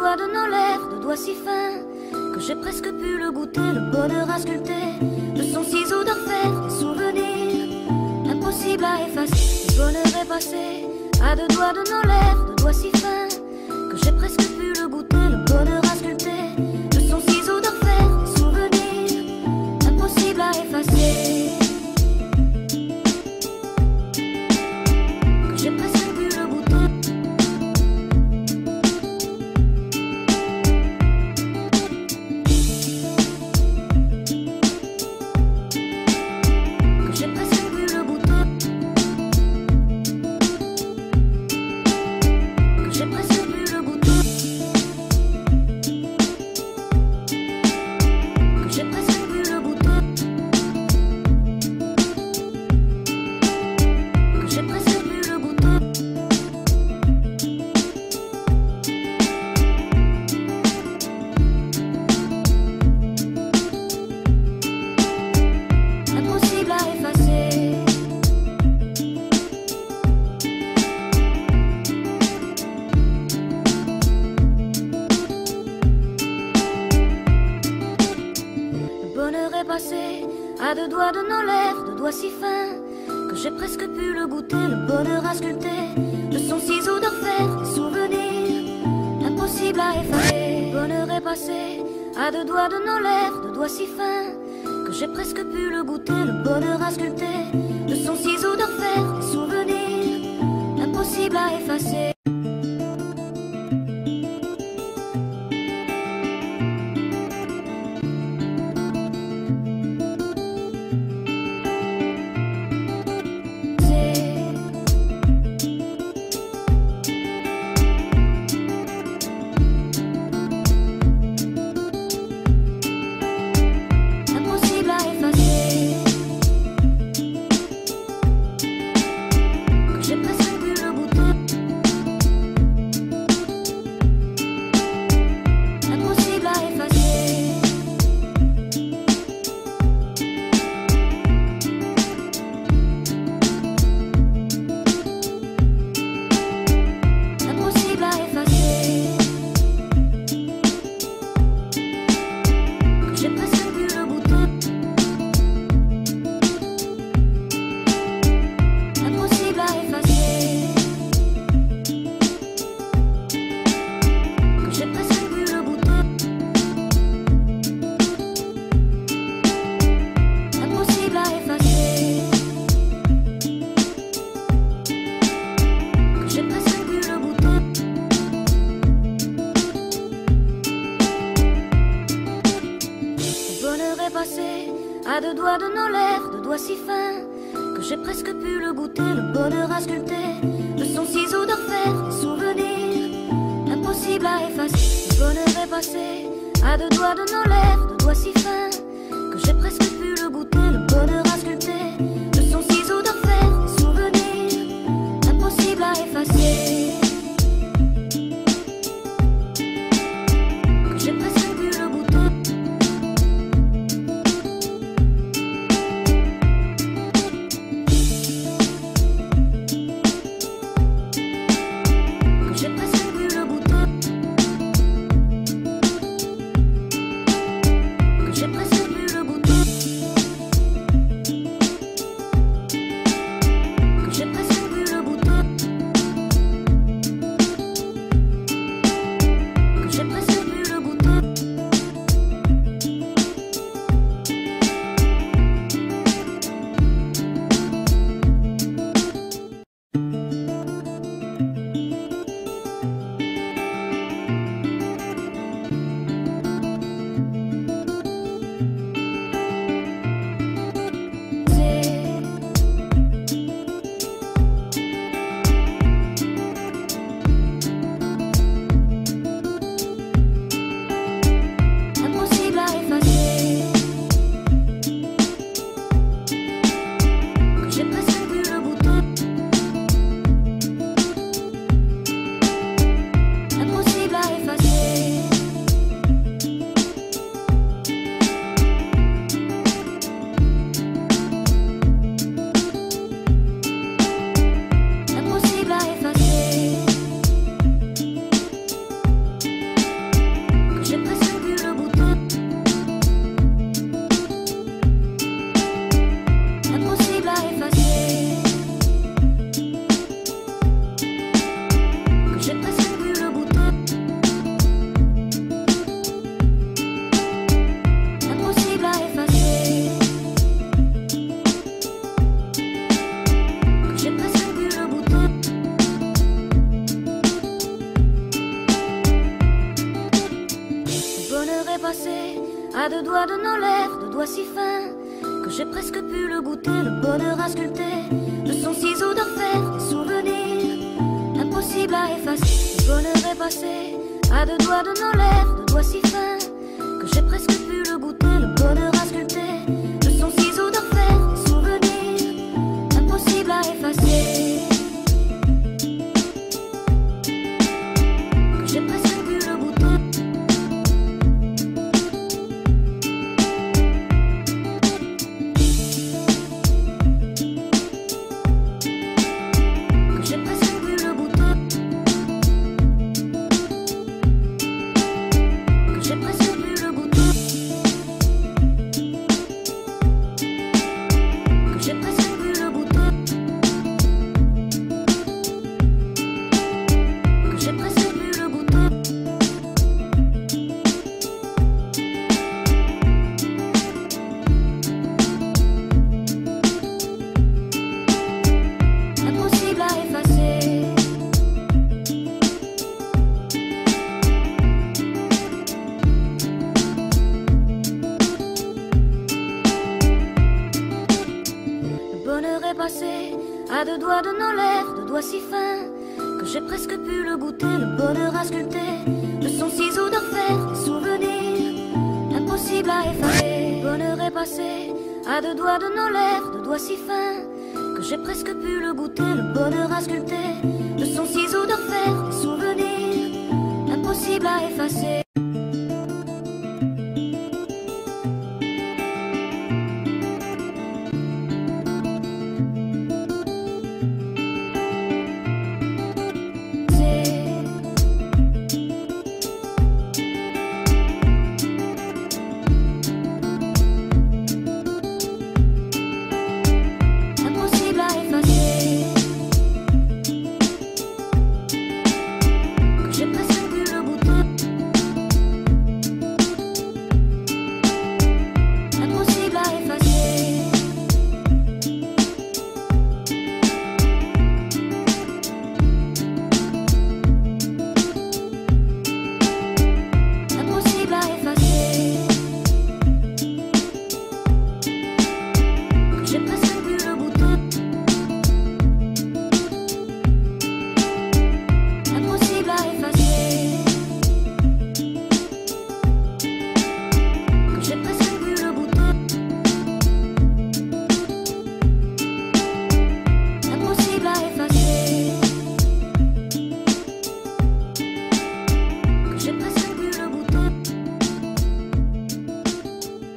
doigts de nos lèvres, de doigts si fins que j'ai presque pu le goûter, le bonheur à sculpter, de son ciseau d'enfer, des souvenirs impossibles à effacer. Le bonheur est passé à deux doigts de nos lèvres, de doigts si fins que j'ai presque pu le goûter, le bonheur à sculpter, de son ciseau d'enfer, des souvenirs impossibles à effacer. À deux doigts de nos lèvres, de doigts si fins que j'ai presque pu le goûter, le bonheur à sculpter, de son ciseau d'enfer, des souvenirs impossibles à effacer. Le bonheur est passé à deux doigts de nos lèvres, de doigts si fins que j'ai presque pu le goûter, le bonheur à sculpter, de son ciseau d'enfer, des souvenirs impossibles à effacer. À deux doigts de nos lèvres, de doigts si fins que j'ai presque pu le goûter, le bonheur à sculpter, de son ciseau d'enfer, des souvenirs impossibles à effacer. Le bonheur est passé à deux doigts de nos lèvres, de doigts si fins que j'ai presque pu le goûter, le bonheur à sculpter, de son ciseau d'enfer, des souvenirs impossibles à effacer. doigts de nos lèvres, de doigts si fins que j'ai presque pu le goûter, le bonheur à sculpter de son ciseau d'enfer, des souvenirs impossibles à effacer. Le bonheur est passé à deux doigts de nos lèvres, de doigts si fins que j'ai presque pu le goûter, le bonheur à sculpter de son ciseau d'enfer, des souvenirs impossibles à effacer. Que j'ai presque pu le goûter. Passé à deux doigts de nos lèvres, de doigts si fins que j'ai presque pu le goûter, le bonheur à sculpter de son ciseau d'enfer, des souvenirs impossibles à effacer. Le bonheur est passé à deux doigts de nos lèvres, de doigts si fins que j'ai presque pu le goûter, le bonheur à sculpter de son ciseau d'enfer, des souvenirs impossibles à effacer.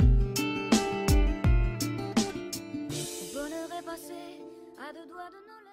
À deux doigts de nos lèvres.